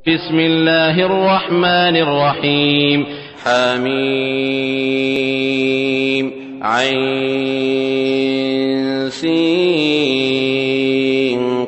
بسم الله الرحمن الرحيم. حميم عين سين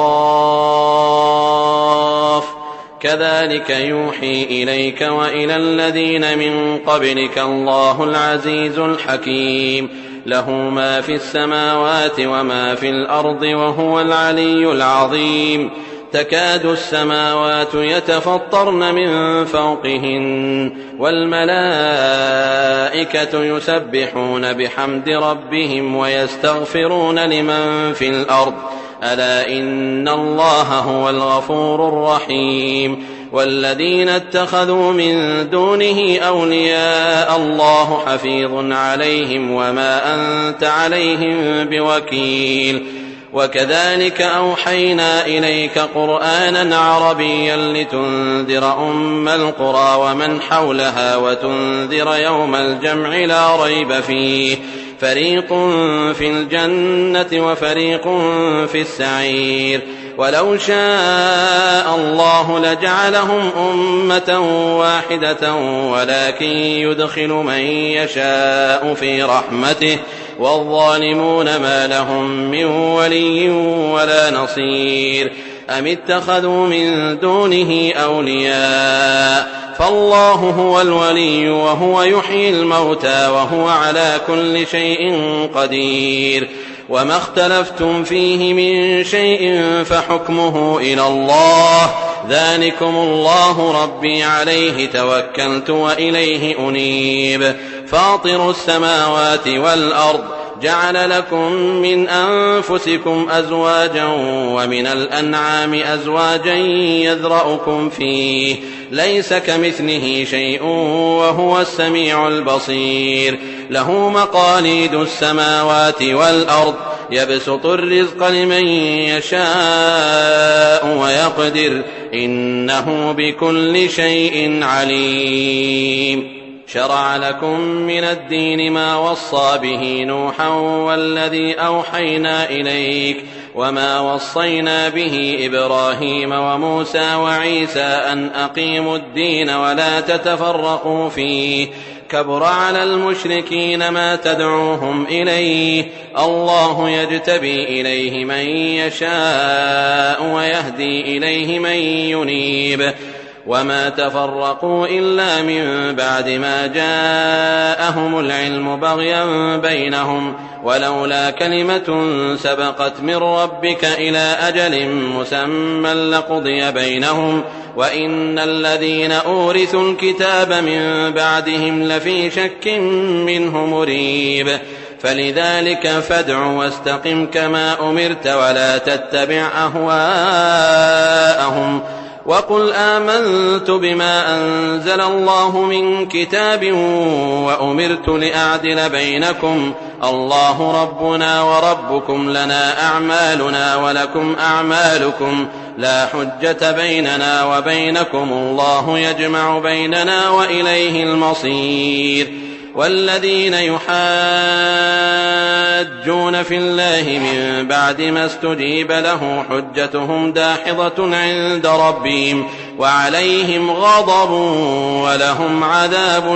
قاف كذلك يوحي إليك وإلى الذين من قبلك الله العزيز الحكيم له ما في السماوات وما في الأرض وهو العلي العظيم. تكاد السماوات يتفطرن من فوقهن والملائكة يسبحون بحمد ربهم ويستغفرون لمن في الأرض ألا إن الله هو الغفور الرحيم. والذين اتخذوا من دونه أولياء الله حفيظ عليهم وما أنت عليهم بوكيل. وكذلك أوحينا إليك قرآنا عربيا لتنذر أم القرى ومن حولها وتنذر يوم الجمع لا ريب فيه فريق في الجنة وفريق في السعير. ولو شاء الله لجعلهم أمة واحدة ولكن يدخل من يشاء في رحمته والظالمون ما لهم من ولي ولا نصير. أم اتخذوا من دونه أولياء فالله هو الولي وهو يحيي الموتى وهو على كل شيء قدير. وما اختلفتم فيه من شيء فحكمه إلى الله ذلكم الله ربي عليه توكلت وإليه أنيب. فاطر السماوات والأرض جعل لكم من أنفسكم أزواجا ومن الأنعام أزواجا يذرأكم فيه ليس كمثله شيء وهو السميع البصير. له مقاليد السماوات والأرض يبسط الرزق لمن يشاء ويقدر إنه بكل شيء عليم. شرع لكم من الدين ما وصى به نوحا والذي أوحينا إليك وما وصينا به إبراهيم وموسى وعيسى أن أقيموا الدين ولا تتفرقوا فيه كبر على المشركين ما تدعوهم إليه الله يجتبي إليه من يشاء ويهدي إليه من ينيب. وما تفرقوا إلا من بعد ما جاءهم العلم بغيا بينهم ولولا كلمة سبقت من ربك إلى أجل مسمى لقضي بينهم وإن الذين أورثوا الكتاب من بعدهم لفي شك منه مريب. فلذلك فادع واستقم كما أمرت ولا تتبع أهواءهم وقل آمنت بما أنزل الله من كتاب وأمرت لأعدل بينكم الله ربنا وربكم لنا أعمالنا ولكم أعمالكم لا حجة بيننا وبينكم الله يجمع بيننا وإليه المصير. والذين يحاجون في الله من بعد ما استجيب له حجتهم داحضة عند ربهم وعليهم غضب ولهم عذاب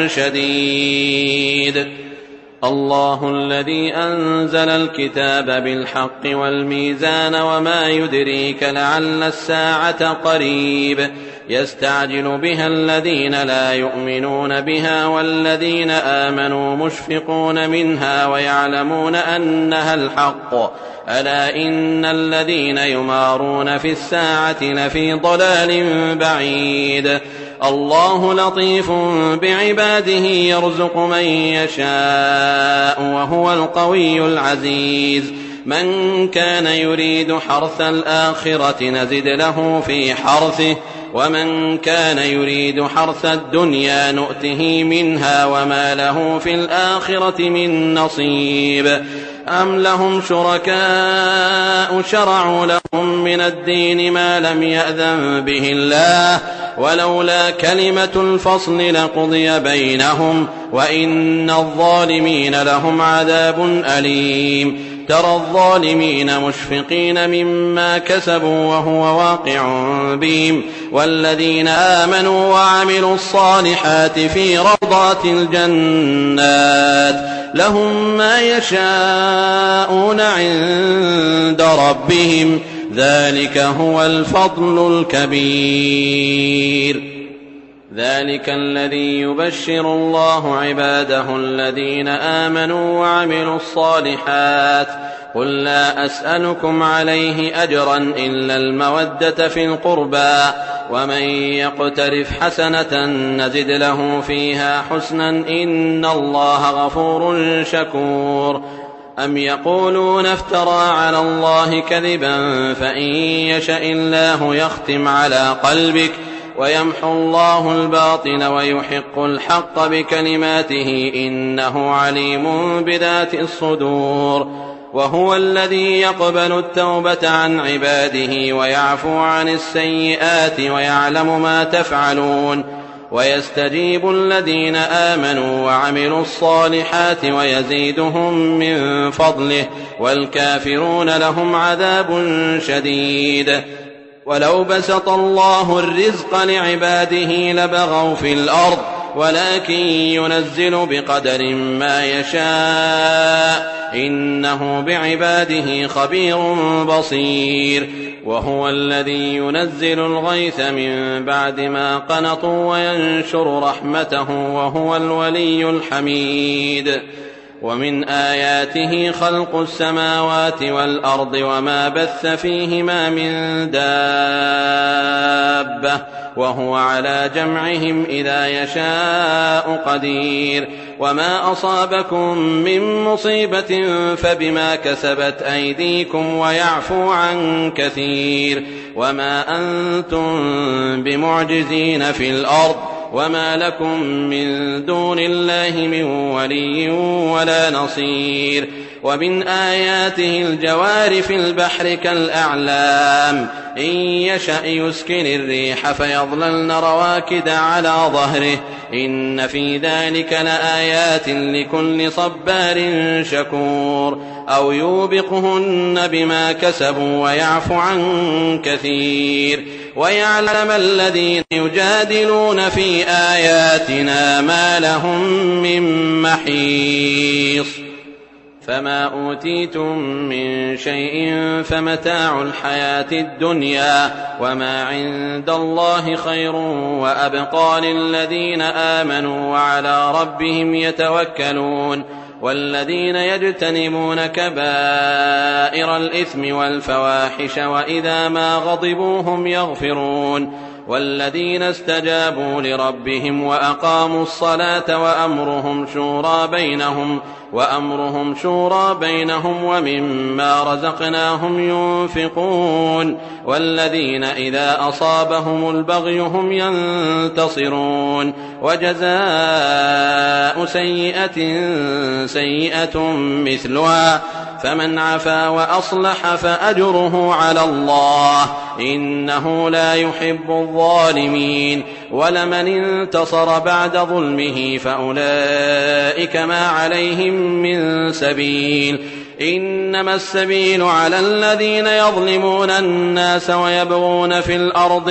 شديد. الله الذي أنزل الكتاب بالحق والميزان وما يدريك لعل الساعة قريب يستعجل بها الذين لا يؤمنون بها والذين آمنوا مشفقون منها ويعلمون أنها الحق ألا إن الذين يمارون في الساعة لفي ضلال بعيد. الله لطيف بعباده يرزق من يشاء وهو القوي العزيز. من كان يريد حرث الآخرة نزد له في حرثه ومن كان يريد حرث الدنيا نؤته منها وما له في الآخرة من نصيب. أم لهم شركاء شرعوا لهم من الدين ما لم يأذن به الله ولولا كلمة الفصل لقضي بينهم وإن الظالمين لهم عذاب أليم. ترى الظالمين مشفقين مما كسبوا وهو واقع بهم والذين آمنوا وعملوا الصالحات في روضات الجنات لهم ما يشاءون عند ربهم ذلك هو الفضل الكبير. ذلك الذي يبشر الله عباده الذين آمنوا وعملوا الصالحات قل لا أسألكم عليه أجرا إلا المودة في القربى ومن يقترف حسنة نزد له فيها حسنا إن الله غفور شكور. أم يقولون افترى على الله كذبا فإن يشأ الله يختم على قلبك ويمحو الله الباطل ويحق الحق بكلماته إنه عليم بذات الصدور. وهو الذي يقبل التوبة عن عباده ويعفو عن السيئات ويعلم ما تفعلون ويستجيب الذين آمنوا وعملوا الصالحات ويزيدهم من فضله والكافرون لهم عذاب شديد. ولو بسط الله الرزق لعباده لبغوا في الأرض ولكن ينزل بقدر ما يشاء إنه بعباده خبير بصير. وهو الذي ينزل الغيث من بعد ما قنطوا وينشر رحمته وهو الولي الحميد. ومن آياته خلق السماوات والأرض وما بث فيهما من دابة وهو على جمعهم إذا يشاء قدير. وما أصابكم من مصيبة فبما كسبت أيديكم ويعفو عن كثير. وما أنتم بمعجزين في الأرض وما لكم من دون الله من ولي ولا نصير. ومن آياته الجوار في البحر كالأعلام إن يشأ يسكن الريح فيظللن رواكد على ظهره إن في ذلك لآيات لكل صبار شكور. أو يوبقهن بما كسبوا ويعفو عن كثير. ويعلم الذين يجادلون في آياتنا ما لهم من محيص. فما أوتيتم من شيء فمتاع الحياة الدنيا وما عند الله خير وأبقى للذين آمنوا وعلى ربهم يتوكلون. والذين يجتنبون كبائر الإثم والفواحش وإذا ما غضبوا هم يغفرون. والذين استجابوا لربهم وأقاموا الصلاة وأمرهم شورى بينهم ومما رزقناهم ينفقون. والذين إذا أصابهم البغي هم ينتصرون. وجزاء سيئة سيئة مثلها فمن عفا وأصلح فأجره على الله إنه لا يحب الظالمين. ولمن انتصر بعد ظلمه فأولئك ما عليهم من سبيل. إنما السبيل على الذين يظلمون الناس ويبغون في الأرض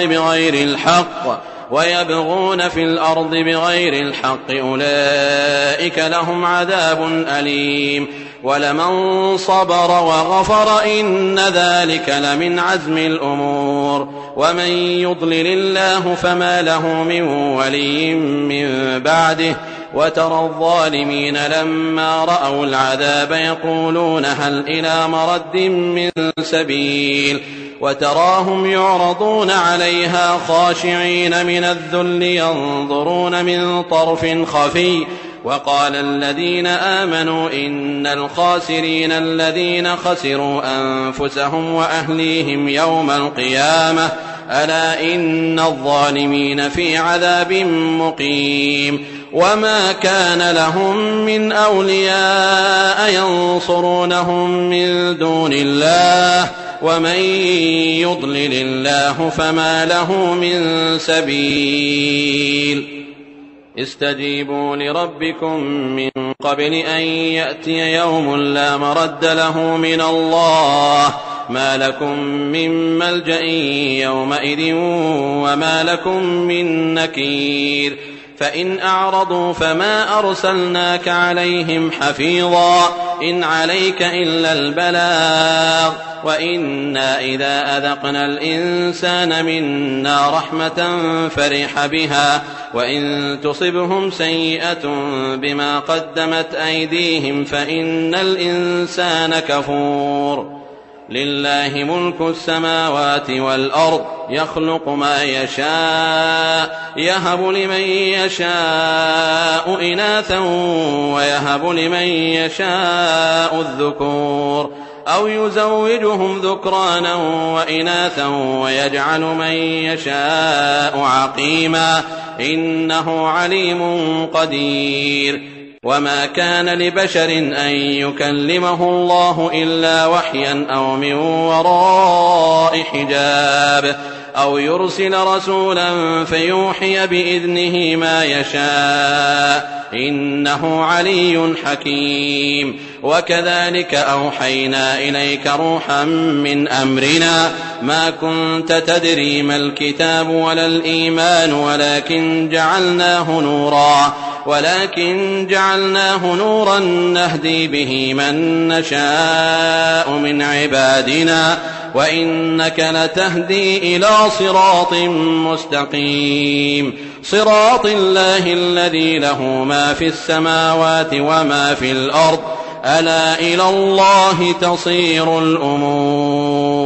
بغير الحق أولئك لهم عذاب أليم. ولمن صبر وغفر إن ذلك لمن عزم الأمور. ومن يضلل الله فما له من ولي من بعده. وترى الظالمين لما رأوا العذاب يقولون هل إلى مرد من سبيل. وتراهم يعرضون عليها خاشعين من الذل ينظرون من طرف خفي. وقال الذين آمنوا إن الخاسرين الذين خسروا أنفسهم وأهليهم يوم القيامة ألا إن الظالمين في عذاب مقيم. وما كان لهم من أولياء ينصرونهم من دون الله ومن يضلل الله فما له من سبيل. استجيبوا لربكم من قبل أن يأتي يوم لا مرد له من الله ما لكم من ملجأ يومئذ وما لكم من نكير فإن أعرضوا فما أرسلناك عليهم حفيظا إن عليك إلا البلاغ وإنا إذا أذقنا الإنسان منا رحمة فرح بها وإن تصبهم سيئة بما قدمت أيديهم فإن الإنسان كفور لله ملك السماوات والأرض يخلق ما يشاء يهب لمن يشاء إناثا ويهب لمن يشاء الذكور أو يزوجهم ذكرانا وإناثا ويجعل من يشاء عقيما إنه عليم قدير وما كان لبشر أن يكلمه الله إلا وحيا أو من وراء حجاب أو يرسل رسولا فيوحي بإذنه ما يشاء إنه علي حكيم وكذلك أوحينا إليك روحا من أمرنا ما كنت تدري ما الكتاب ولا الإيمان ولكن جعلناه نورا نهدي به من نشاء من عبادنا وإنك لتهدي إلى صراط مستقيم صراط الله الذي له ما في السماوات وما في الأرض ألا إلى الله تصير الأمور.